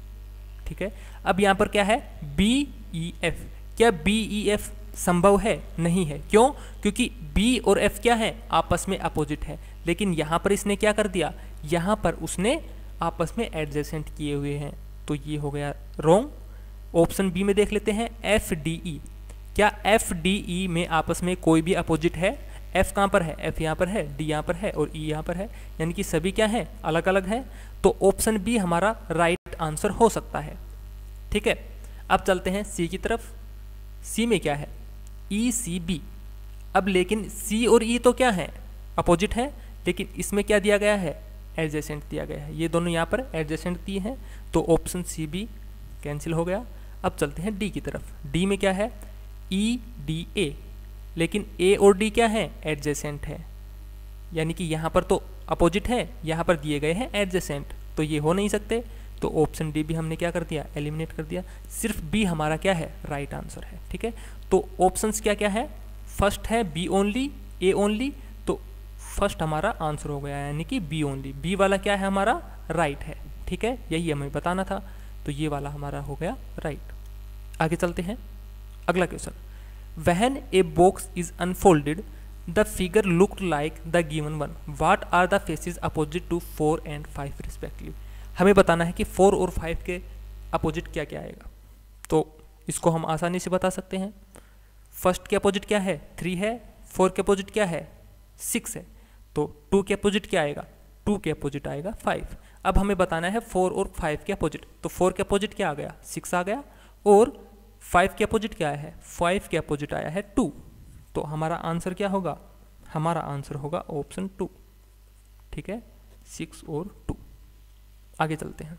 ठीक है, अब यहाँ पर क्या है, बी ई एफ, क्या बी ई एफ संभव है, नहीं है। क्यों, क्योंकि बी और एफ क्या है, आपस में अपोजिट है। लेकिन यहाँ पर इसने क्या कर दिया, यहाँ पर उसने आपस में एडजेसेंट किए हुए हैं, तो ये हो गया रॉन्ग। ऑप्शन बी में देख लेते हैं, एफ डी ई, क्या एफ डी ई में आपस में कोई भी अपोजिट है, एफ कहाँ पर है, एफ यहाँ पर है, डी यहाँ पर है और ई यहाँ पर है, यानी कि सभी क्या है, अलग अलग है। तो ऑप्शन बी हमारा राइट आंसर हो सकता है। ठीक है, अब चलते हैं सी की तरफ। सी में क्या है, ई सी बी। अब लेकिन सी और ई तो क्या है, अपोजिट है, लेकिन इसमें क्या दिया गया है, एडजेसेंट दिया गया है। ये दोनों यहाँ पर एडजेसेंट दिए हैं, तो ऑप्शन सी बी कैंसिल हो गया। अब चलते हैं डी की तरफ। डी में क्या है, ई डी ए, लेकिन ए और डी क्या है, एडजेसेंट है, यानी कि यहाँ पर तो अपोजिट है, यहाँ पर दिए गए हैं एडजेसेंट, तो ये हो नहीं सकते। तो ऑप्शन डी भी हमने क्या कर दिया, एलिमिनेट कर दिया। सिर्फ बी हमारा क्या है, राइट आंसर है। ठीक है, तो ऑप्शंस क्या क्या है, फर्स्ट है बी ओनली, ए ओनली, तो फर्स्ट हमारा आंसर हो गया, यानी कि बी ओनली। बी वाला क्या है, हमारा राइट है। ठीक है, यही हमें बताना था, तो ये वाला हमारा हो गया राइट। आगे चलते हैं, अगला question, when a box is unfolded the figure looked like the given one, what are the faces opposite to four and five respectively. हमें बताना है कि फोर और फाइव के अपोजिट क्या क्या आएगा। तो इसको हम आसानी से बता सकते हैं। फर्स्ट के अपोजिट क्या है, थ्री है, फोर के अपोजिट क्या है, सिक्स है, तो टू के अपोजिट क्या आएगा, टू के अपोजिट आएगा फाइव। अब हमें बताना है फोर और फाइव के अपोजिट, तो फोर के अपोजिट क्या आ गया, सिक्स आ गया, और फाइव के अपोजिट क्या आया है, फाइव के अपोजिट आया है टू। तो हमारा आंसर क्या होगा, हमारा आंसर होगा ऑप्शन टू। ठीक है, सिक्स और टू। आगे चलते हैं,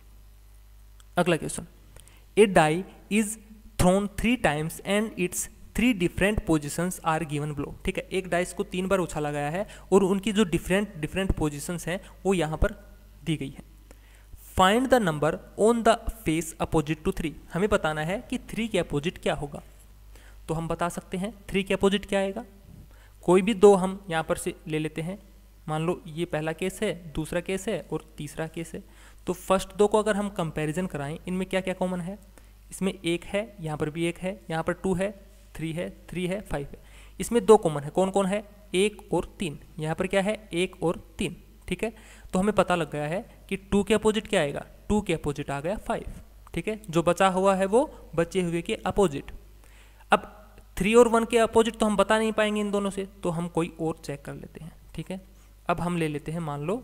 अगला question, a die is thrown three times and its three different positions are given below. ठीक है, एक डाइस को तीन बार उछाला गया है और उनकी जो डिफरेंट डिफरेंट पोजिशंस हैं वो यहाँ पर दी गई है। Find the number on the face opposite to three. हमें बताना है कि थ्री के अपोजिट क्या होगा। तो हम बता सकते हैं थ्री के अपोजिट क्या आएगा, कोई भी दो हम यहाँ पर से ले लेते हैं। मान लो ये पहला केस है, दूसरा केस है और तीसरा केस है। तो फर्स्ट दो को अगर हम कंपैरिजन कराएं, इनमें क्या क्या कॉमन है, इसमें एक है, यहाँ पर भी एक है, यहाँ पर टू है, थ्री है, थ्री है, फाइव है। इसमें दो कॉमन है, कौन कौन है, एक और तीन। यहाँ पर क्या है, एक और तीन। ठीक है, तो हमें पता लग गया है कि टू के अपोजिट क्या आएगा, टू के अपोजिट आ गया फाइव। ठीक है, जो बचा हुआ है वो बचे हुए के अपोजिट। अब थ्री और वन के अपोजिट तो हम बता नहीं पाएंगे इन दोनों से, तो हम कोई और चेक कर लेते हैं। ठीक है, अब हम ले लेते हैं, मान लो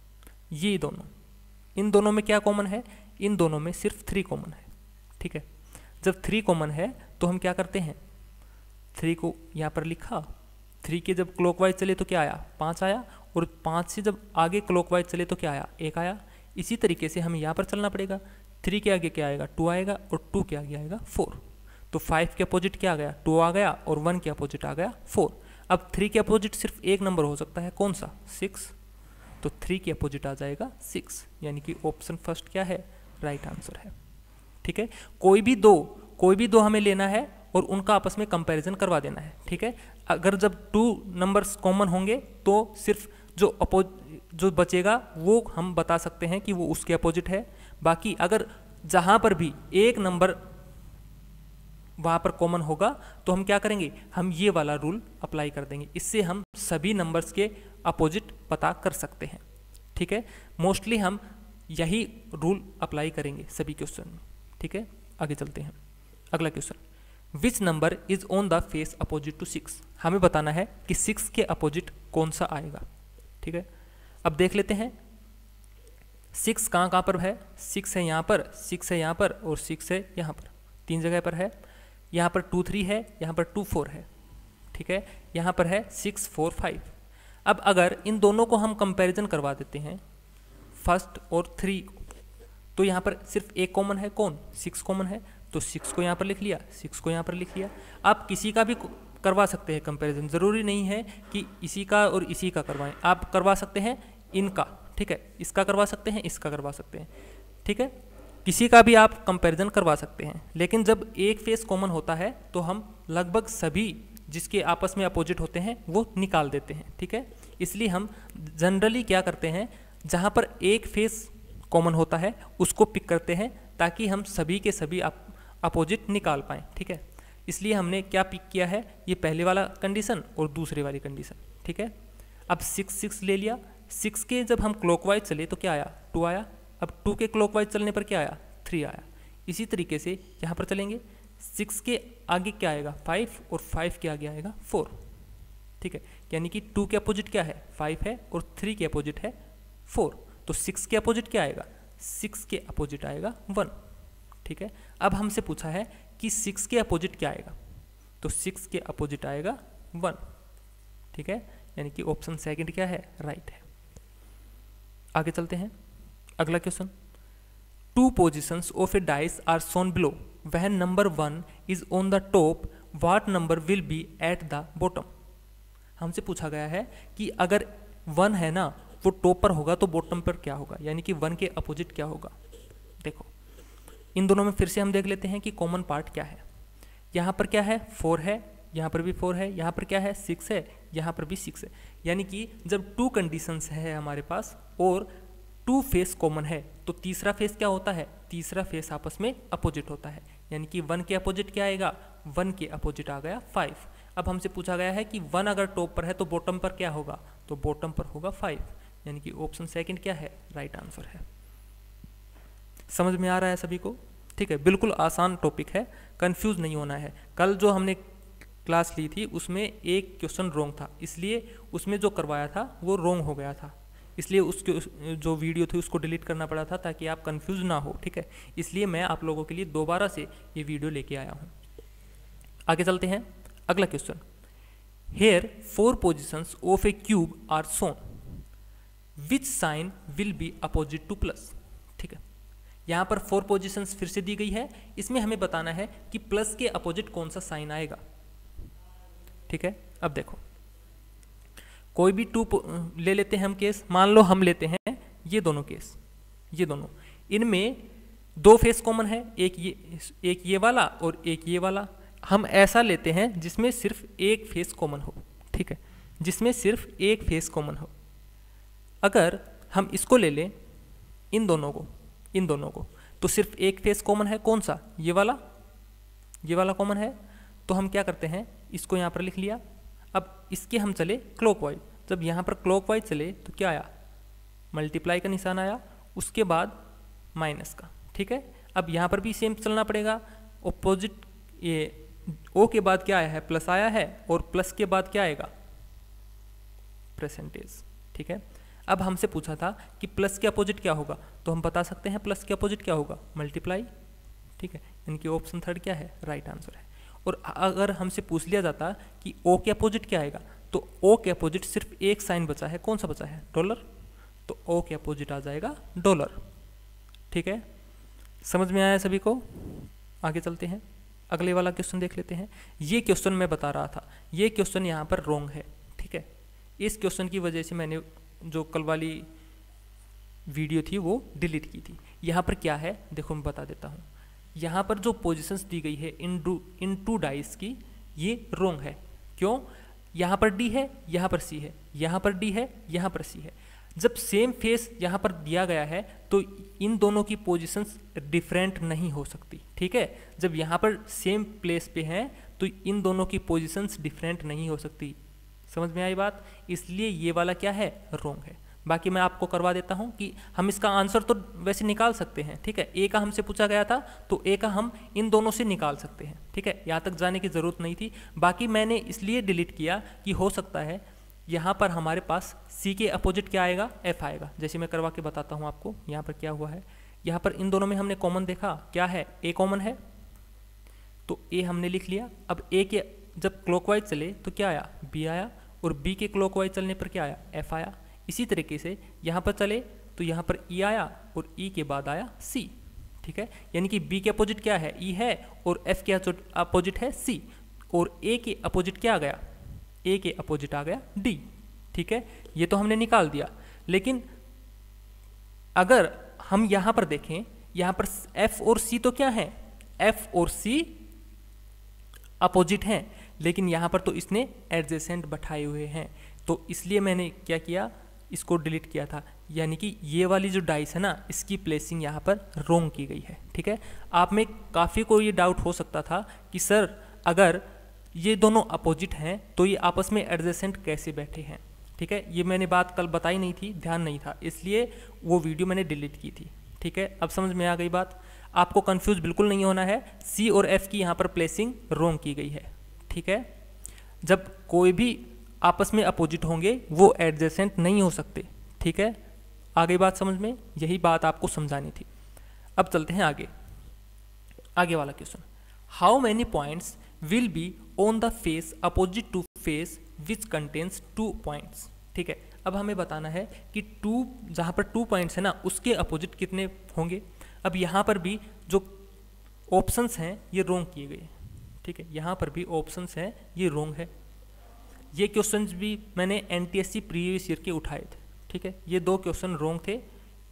ये दोनों, इन दोनों में क्या कॉमन है, इन दोनों में सिर्फ थ्री कॉमन है। ठीक है, जब थ्री कॉमन है तो हम क्या करते हैं, थ्री को यहाँ पर लिखा, थ्री के जब क्लॉकवाइज चले तो क्या आया, पाँच आया, और पाँच से जब आगे क्लॉकवाइज चले तो क्या आया, एक आया। इसी तरीके से हमें यहाँ पर चलना पड़ेगा, थ्री के आगे क्या आएगा, टू आएगा, और टू के आगे आएगा फोर। तो फाइव के अपोजिट क्या आ गया, टू आ गया, और वन के अपोजिट आ गया फोर। अब थ्री के अपोजिट सिर्फ एक नंबर हो सकता है, कौन सा, सिक्स। तो थ्री के अपोजिट आ जाएगा सिक्स, यानी कि ऑप्शन फर्स्ट क्या है, राइट आंसर है। ठीक है। कोई भी दो कोई भी दो हमें लेना है और उनका आपस में कंपैरिजन करवा देना है, ठीक है। अगर जब टू नंबर्स कॉमन होंगे तो सिर्फ जो अपोज जो बचेगा वो हम बता सकते हैं कि वो उसके अपोजिट है। बाकी अगर जहाँ पर भी एक नंबर वहाँ पर कॉमन होगा तो हम क्या करेंगे, हम ये वाला रूल अप्लाई कर देंगे। इससे हम सभी नंबर्स के अपोजिट पता कर सकते हैं, ठीक है। मोस्टली हम यही रूल अप्लाई करेंगे सभी क्वेश्चन में, ठीक है। आगे चलते हैं। अगला question, which number is on the face opposite to six. हमें बताना है कि सिक्स के अपोजिट कौन सा आएगा, ठीक है। अब देख लेते हैं सिक्स कहाँ कहाँ पर है। सिक्स है यहाँ पर, सिक्स है यहाँ पर और सिक्स है यहाँ पर, तीन जगह पर है। यहाँ पर टू थ्री है, यहाँ पर टू फोर है, ठीक है। यहाँ पर है सिक्स फोर फाइव। अब अगर इन दोनों को हम कंपैरिजन करवा देते हैं फर्स्ट और थ्री, तो यहाँ पर सिर्फ एक कॉमन है, कौन, सिक्स कॉमन है, तो सिक्स को यहाँ पर लिख लिया, सिक्स को यहाँ पर लिख लिया। आप किसी का भी करवा सकते हैं कंपैरिजन, ज़रूरी नहीं है कि इसी का और इसी का करवाएं, आप करवा सकते हैं इनका, ठीक है। इसका करवा सकते हैं, इसका करवा सकते हैं, ठीक है। किसी का भी आप कंपैरिजन करवा सकते हैं। लेकिन जब एक फेस कॉमन होता है तो हम लगभग सभी जिसके आपस में अपोजिट होते हैं वो निकाल देते हैं, ठीक है। इसलिए हम जनरली क्या करते हैं, जहाँ पर एक फेस कॉमन होता है उसको पिक करते हैं ताकि हम सभी के सभी अपोजिट निकाल पाएँ, ठीक है। इसलिए हमने क्या पिक किया है, ये पहले वाला कंडीशन और दूसरे वाली कंडीशन, ठीक है। अब सिक्स सिक्स ले लिया, सिक्स के जब हम क्लॉकवाइज चले तो क्या आया, टू आया। अब टू के क्लॉकवाइज चलने पर क्या आया, थ्री आया। इसी तरीके से यहाँ पर चलेंगे, सिक्स के आगे क्या आएगा, फाइव, और फाइव के आगे आएगा फोर, ठीक है। यानी कि टू के अपोजिट क्या है, फाइव है, और थ्री के अपोजिट है फोर। तो सिक्स के अपोजिट क्या आएगा, सिक्स के अपोजिट आएगा वन, ठीक है। अब हमसे पूछा है कि सिक्स के अपोजिट क्या आएगा, तो सिक्स के अपोजिट आएगा वन, ठीक है। यानी कि ऑप्शन सेकंड क्या है, राइट है। आगे चलते हैं। अगला question, two positions of a dice are shown below, when number one is on the top what number will be at the bottom. हमसे पूछा गया है कि अगर वन है ना वो टॉप पर होगा तो बॉटम पर क्या होगा, यानी कि वन के अपोजिट क्या होगा। देखो इन दोनों में फिर से हम देख लेते हैं कि कॉमन पार्ट क्या है। यहाँ पर क्या है, फोर है, यहाँ पर भी फोर है, यहाँ पर क्या है, सिक्स है, यहाँ पर भी सिक्स है। यानी कि जब टू कंडीशंस है हमारे पास और टू फेस कॉमन है तो तीसरा फेस क्या होता है, तीसरा फेस आपस में अपोजिट होता है। यानी कि वन के अपोजिट क्या आएगा, वन के अपोजिट आ गया फाइव। अब हमसे पूछा गया है कि वन अगर टॉप पर है तो बॉटम पर क्या होगा, तो बॉटम पर होगा फाइव। यानी कि ऑप्शन सेकंड क्या है, राइट आंसर है। समझ में आ रहा है सभी को, ठीक है। बिल्कुल आसान टॉपिक है, कंफ्यूज नहीं होना है। कल जो हमने क्लास ली थी उसमें एक क्वेश्चन रॉन्ग था, इसलिए उसमें जो करवाया था वो रॉन्ग हो गया था, इसलिए उसके जो वीडियो थी उसको डिलीट करना पड़ा था ताकि आप कंफ्यूज ना हो, ठीक है। इसलिए मैं आप लोगों के लिए दोबारा से ये वीडियो लेके आया हूँ। आगे चलते हैं। अगला question, here four positions of a cube are shown, which sign will be opposite to plus, ठीक है। यहाँ पर फोर पोजिशंस फिर से दी गई है, इसमें हमें बताना है कि प्लस के अपोजिट कौन सा साइन आएगा, ठीक है। अब देखो कोई भी टू ले लेते हैं हम केस, मान लो हम लेते हैं ये दोनों केस, ये दोनों, इनमें दो फेस कॉमन है, एक ये एक ये वाला और एक ये वाला। हम ऐसा लेते हैं जिसमें सिर्फ एक फेस कॉमन हो, ठीक है, जिसमें सिर्फ एक फेस कॉमन हो। अगर हम इसको ले लें, इन दोनों को, इन दोनों को, तो सिर्फ एक फेस कॉमन है, कौन सा, ये वाला, ये वाला कॉमन है। तो हम क्या करते हैं, इसको यहाँ पर लिख लिया। अब इसके हम चले क्लॉकवाइज, जब यहाँ पर क्लॉकवाइज चले तो क्या आया, मल्टीप्लाई का निशान आया, उसके बाद माइनस का, ठीक है। अब यहाँ पर भी सेम चलना पड़ेगा, ऑपोजिट, ये ओ के बाद क्या आया है, प्लस आया है, और प्लस के बाद क्या आएगा, परसेंटेज, ठीक है। अब हमसे पूछा था कि प्लस के अपोजिट क्या होगा, तो हम बता सकते हैं प्लस के अपोजिट क्या होगा, मल्टीप्लाई, ठीक है। इनकी ऑप्शन थर्ड क्या है, राइट आंसर है। और अगर हमसे पूछ लिया जाता कि ओ के अपोजिट क्या आएगा, तो ओ के अपोजिट सिर्फ एक साइन बचा है, कौन सा बचा है, डॉलर, तो ओ के अपोजिट आ जाएगा डॉलर, ठीक है। समझ में आया सभी को। आगे चलते हैं, अगले वाला क्वेश्चन देख लेते हैं। ये क्वेश्चन मैं बता रहा था, ये क्वेश्चन यहाँ पर रॉन्ग है, ठीक है। इस क्वेश्चन की वजह से मैंने जो कल वाली वीडियो थी वो डिलीट की थी। यहाँ पर क्या है देखो, मैं बता देता हूँ। यहाँ पर जो पोजीशंस दी गई है in two in two dice की, ये रोंग है। क्यों? यहाँ पर डी है, यहाँ पर सी है, यहाँ पर डी है, यहाँ पर सी है। जब सेम फेस यहाँ पर दिया गया है तो इन दोनों की पोजीशंस डिफरेंट नहीं हो सकती, ठीक है। जब यहाँ पर सेम प्लेस पे हैं तो इन दोनों की पोजीशंस डिफरेंट नहीं हो सकती। समझ में आई बात? इसलिए ये वाला क्या है? रोंग है। बाकी मैं आपको करवा देता हूँ कि हम इसका आंसर तो वैसे निकाल सकते हैं, ठीक है। ए का हमसे पूछा गया था तो ए का हम इन दोनों से निकाल सकते हैं, ठीक है। यहाँ तक जाने की ज़रूरत नहीं थी। बाकी मैंने इसलिए डिलीट किया कि हो सकता है यहाँ पर हमारे पास सी के अपोजिट क्या आएगा? एफ आएगा। जैसे मैं करवा के बताता हूँ आपको। यहाँ पर क्या हुआ है, यहाँ पर इन दोनों में हमने कॉमन देखा, क्या है? ए कॉमन है तो ए हमने लिख लिया। अब ए के जब क्लॉकवाइज चले तो क्या आया? बी आया, और बी के क्लॉकवाइज चलने पर क्या आया? एफ आया। इसी तरीके से यहाँ पर चले तो यहाँ पर ई आया और ई के बाद आया सी, ठीक है। यानी कि बी के अपोजिट क्या है? ई है, और एफ के अपोजिट है सी, और ए के अपोजिट क्या आ गया? ए के अपोजिट आ गया डी, ठीक है। ये तो हमने निकाल दिया। लेकिन अगर हम यहाँ पर देखें, यहाँ पर एफ और सी तो क्या है? एफ और सी अपोजिट हैं, लेकिन यहाँ पर तो इसने एडजेसेंट बैठाए हुए हैं, तो इसलिए मैंने क्या किया? इसको डिलीट किया था। यानी कि ये वाली जो डाइस है ना, इसकी प्लेसिंग यहाँ पर रोंग की गई है, ठीक है। आप में काफ़ी को ये डाउट हो सकता था कि सर अगर ये दोनों अपोजिट हैं तो ये आपस में एडजेसेंट कैसे बैठे हैं, ठीक है। ये मैंने बात कल बताई नहीं थी, ध्यान नहीं था, इसलिए वो वीडियो मैंने डिलीट की थी, ठीक है। अब समझ में आ गई बात। आपको कंफ्यूज बिल्कुल नहीं होना है। सी और एफ की यहाँ पर प्लेसिंग रोंग की गई है, ठीक है। जब कोई भी आपस में अपोजिट होंगे वो एडजेसेंट नहीं हो सकते, ठीक है। आ गई बात समझ में? यही बात आपको समझानी थी। अब चलते हैं आगे। आगे वाला question, how many points will be on the face opposite to face which contains two points, ठीक है। अब हमें बताना है कि टू, जहाँ पर टू पॉइंट्स है ना, उसके अपोजिट कितने होंगे। अब यहाँ पर भी जो ऑप्शंस हैं ये रोंग किए गए, ठीक है। यहाँ पर भी ऑप्शंस हैं ये रोंग है। ये क्वेश्चंस भी मैंने एनटीएससी प्रीवियस ईयर के उठाए थे, ठीक है। ये दो क्वेश्चन रोंग थे,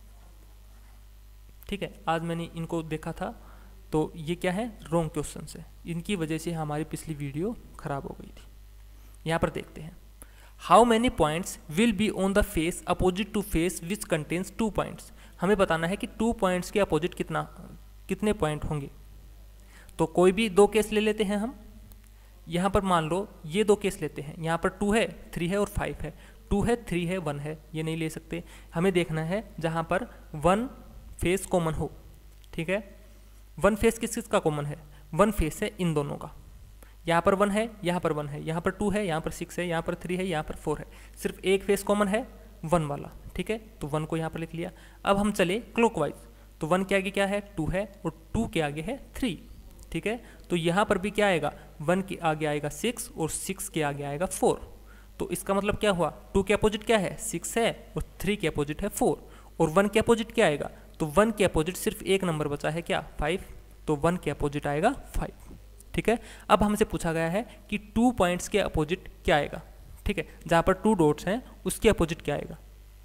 ठीक है। आज मैंने इनको देखा था तो ये क्या है? रोंग क्वेश्चंस है। इनकी वजह से हमारी पिछली वीडियो खराब हो गई थी। यहाँ पर देखते हैं, how many points will be on the face opposite to face which contains two points. हमें बताना है कि टू पॉइंट्स के अपोजिट कितना कितने पॉइंट होंगे। तो कोई भी दो केस ले लेते हैं हम। यहाँ पर मान लो ये दो केस लेते हैं, यहाँ पर टू है, थ्री है और फाइव है। टू है, थ्री है, वन है, ये नहीं ले सकते। हमें देखना है जहाँ पर वन फेस कॉमन हो, ठीक है। वन फेस किस किस का कॉमन है? वन फेस है इन दोनों का। यहाँ पर वन है, यहाँ पर वन है, यहाँ पर टू है, यहाँ पर सिक्स है, यहाँ पर थ्री है, यहाँ पर फोर है। सिर्फ एक फेस कॉमन है, वन वाला, ठीक है। तो वन को यहाँ पर लिख लिया। अब हम चले क्लॉकवाइज, तो वन के आगे क्या है? टू है, और टू के आगे है थ्री, ठीक है। तो यहाँ पर भी क्या आएगा? वन के आगे आएगा सिक्स, और सिक्स के आगे आएगा फोर। तो इसका मतलब क्या हुआ? टू के अपोजिट क्या है? सिक्स है, और थ्री के अपोजिट है फोर, और वन के अपोजिट क्या आएगा? तो वन के अपोजिट सिर्फ एक नंबर बचा है, क्या? फाइव। तो वन के अपोजिट आएगा फाइव, ठीक है। अब हमसे पूछा गया है कि टू पॉइंट्स के अपोजिट क्या आएगा, ठीक है। जहाँ पर टू डॉट्स हैं उसके अपोजिट क्या आएगा?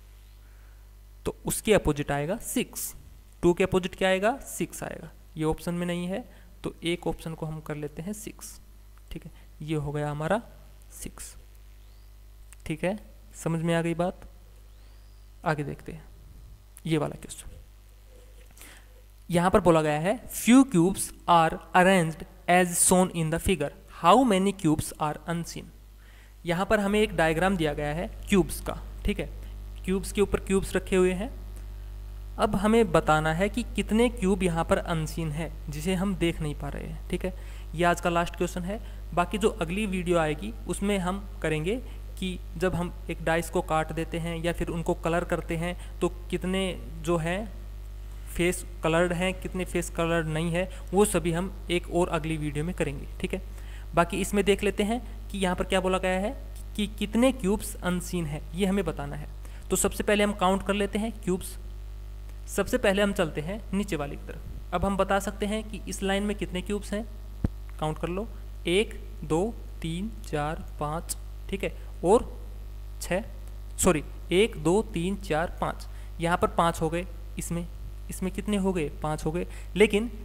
तो उसके अपोजिट आएगा सिक्स। टू के अपोजिट क्या आएगा? सिक्स आएगा। ये ऑप्शन में नहीं है तो एक ऑप्शन को हम कर लेते हैं सिक्स, ठीक है। ये हो गया हमारा सिक्स, ठीक है। समझ में आ गई बात? आगे देखते हैं ये वाला क्वेश्चन। यहाँ पर बोला गया है few cubes are arranged as shown in the figure, how many cubes are unseen. यहाँ पर हमें एक डायग्राम दिया गया है क्यूब्स का, ठीक है। क्यूब्स के ऊपर क्यूब्स रखे हुए हैं। अब हमें बताना है कि कितने क्यूब यहाँ पर अनसीन है जिसे हम देख नहीं पा रहे हैं, ठीक है। ये आज का लास्ट क्वेश्चन है। बाकी जो अगली वीडियो आएगी उसमें हम करेंगे कि जब हम एक डाइस को काट देते हैं या फिर उनको कलर करते हैं तो कितने जो है फेस कलर्ड हैं, कितने फेस कलर्ड नहीं है, वो सभी हम एक और अगली वीडियो में करेंगे, ठीक है। बाकी इसमें देख लेते हैं कि यहाँ पर क्या बोला गया है कि कितने क्यूब्स अनसीन है, ये हमें बताना है। तो सबसे पहले हम काउंट कर लेते हैं क्यूब्स। सबसे पहले हम चलते हैं नीचे वाली की तरफ। अब हम बता सकते हैं कि इस लाइन में कितने क्यूब्स हैं, काउंट कर लो। एक, दो, तीन, चार, पाँच, ठीक है, और छः, सॉरी एक, दो, तीन, चार, पाँच। यहाँ पर पाँच हो गए, इसमें इसमें कितने हो गए? पाँच हो गए। लेकिन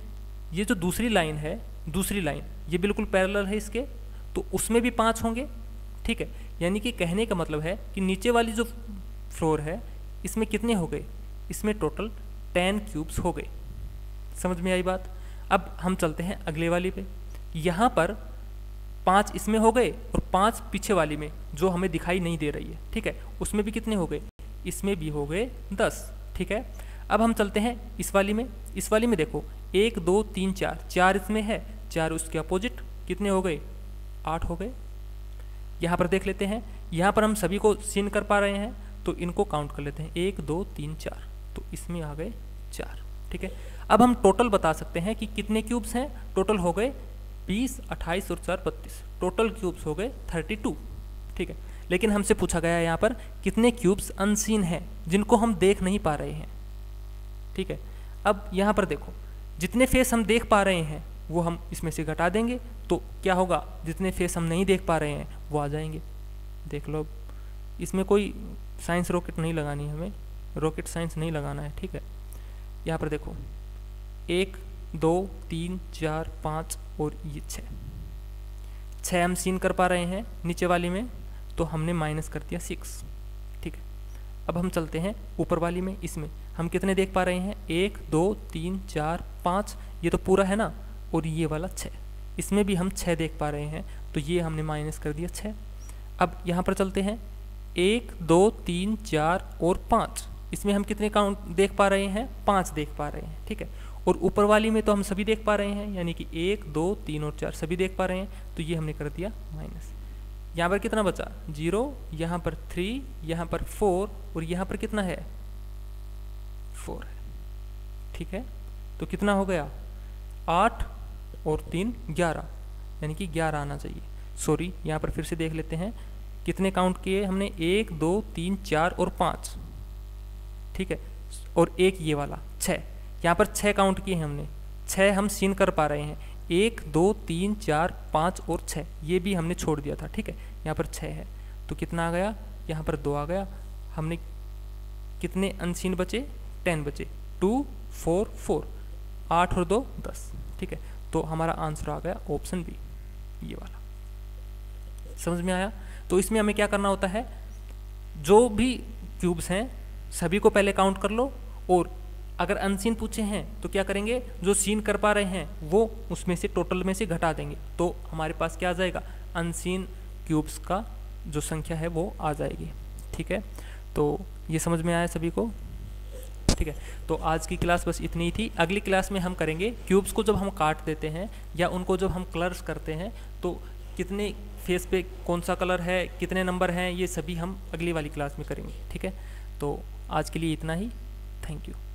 ये जो दूसरी लाइन है, दूसरी लाइन ये बिल्कुल पैरेलल है इसके, तो उसमें भी पाँच होंगे, ठीक है। यानी कि कहने का मतलब है कि नीचे वाली जो फ्लोर है इसमें कितने हो गए, इसमें टोटल टेन क्यूब्स हो गए। समझ में आई बात। अब हम चलते हैं अगले वाली पे। यहाँ पर पाँच इसमें हो गए और पाँच पीछे वाली में जो हमें दिखाई नहीं दे रही है, ठीक है, उसमें भी कितने हो गए, इसमें भी हो गए दस, ठीक है। अब हम चलते हैं इस वाली में। इस वाली में देखो एक दो तीन चार, चार इसमें है, चार उसके अपोजिट कितने हो गए, आठ हो गए। यहाँ पर देख लेते हैं, यहाँ पर हम सभी को सीन कर पा रहे हैं तो इनको काउंट कर लेते हैं, एक दो तीन चार, तो इसमें आ गए चार, ठीक है। अब हम टोटल बता सकते हैं कि कितने क्यूब्स हैं। टोटल हो गए बीस, अट्ठाईस और चार बत्तीस, टोटल क्यूब्स हो गए थर्टी टू, ठीक है। लेकिन हमसे पूछा गया है यहाँ पर कितने क्यूब्स अनसीन हैं, जिनको हम देख नहीं पा रहे हैं, ठीक है। अब यहाँ पर देखो जितने फेस हम देख पा रहे हैं वो हम इसमें से घटा देंगे, तो क्या होगा, जितने फेस हम नहीं देख पा रहे हैं वो आ जाएंगे। देख लो, इसमें कोई साइंस रॉकेट नहीं लगानी है, हमें रॉकेट साइंस नहीं लगाना है, ठीक है। यहाँ पर देखो एक दो तीन चार पाँच और ये छः, छः हम सीन कर पा रहे हैं नीचे वाली में, तो हमने माइनस कर दिया सिक्स, ठीक है। अब हम चलते हैं ऊपर वाली में। इसमें हम कितने देख पा रहे हैं, एक दो तीन चार पाँच, ये तो पूरा है ना, और ये वाला छः, इसमें भी हम छः देख पा रहे हैं, तो ये हमने माइनस कर दिया छः। अब यहाँ पर चलते हैं, एक दो तीन चार और पाँच, इसमें हम कितने काउंट देख पा रहे हैं, पाँच देख पा रहे हैं, ठीक है। और ऊपर वाली में तो हम सभी देख पा रहे हैं, यानी कि एक दो तीन और चार सभी देख पा रहे हैं, तो ये हमने कर दिया माइनस। यहाँ पर कितना बचा, जीरो, यहाँ पर थ्री, यहाँ पर फोर, और यहाँ पर कितना है, फोर है, ठीक है। तो कितना हो गया, आठ और तीन ग्यारह, यानी कि ग्यारह आना चाहिए। सॉरी, यहाँ पर फिर से देख लेते हैं कितने काउंट किए हमने, एक दो तीन चार और पाँच, ठीक है, और एक ये वाला छः, यहाँ पर छः काउंट किए हैं हमने, छः हम सीन कर पा रहे हैं, एक दो तीन चार पाँच और छः, ये भी हमने छोड़ दिया था, ठीक है। यहाँ पर छः है, तो कितना आ गया, यहाँ पर दो आ गया। हमने कितने अनसीन बचे, टेन बचे, टू फोर फोर, आठ और दो दस, ठीक है। तो हमारा आंसर आ गया ऑप्शन बी, ये वाला। समझ में आया। तो इसमें हमें क्या करना होता है, जो भी क्यूब्स हैं सभी को पहले काउंट कर लो, और अगर अनसीन पूछे हैं तो क्या करेंगे, जो सीन कर पा रहे हैं वो उसमें से टोटल में से घटा देंगे, तो हमारे पास क्या आ जाएगा, अनसीन क्यूब्स का जो संख्या है वो आ जाएगी, ठीक है। तो ये समझ में आया सभी को, ठीक है। तो आज की क्लास बस इतनी ही थी। अगली क्लास में हम करेंगे क्यूब्स को जब हम काट देते हैं या उनको जब हम कलर्स करते हैं तो कितने फेस पे कौन सा कलर है, कितने नंबर हैं, ये सभी हम अगली वाली क्लास में करेंगे, ठीक है। तो आज के लिए इतना ही, थैंक यू।